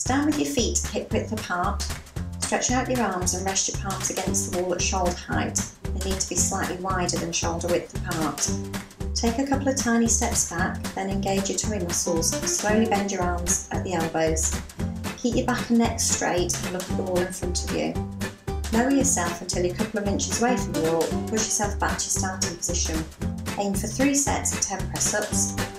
Stand with your feet hip width apart. Stretch out your arms and rest your palms against the wall at shoulder height. They need to be slightly wider than shoulder width apart. Take a couple of tiny steps back, then engage your tummy muscles. Slowly bend your arms at the elbows. Keep your back and neck straight and look at the wall in front of you. Lower yourself until you're a couple of inches away from the wall. Push yourself back to your starting position. Aim for 3 sets of 10 press-ups.